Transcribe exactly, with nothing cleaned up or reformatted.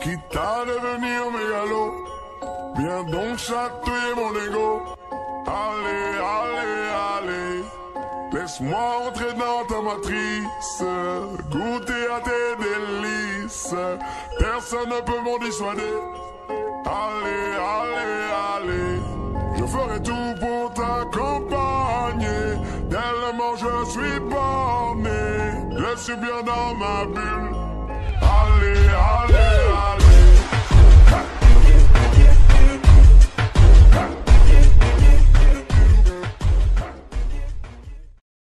quitte à devenir mégalo. Viens donc chatouiller mon ego. Allez, allez, allez, laisse-moi entrer dans ta matrice, goûter à tes délices. Personne ne peut m'en dissuader. Allez, allez, allez, je ferai tout pour t'accompagner. Tellement je suis borné, je suis bien dans ma bulle. Allez, allez, allez.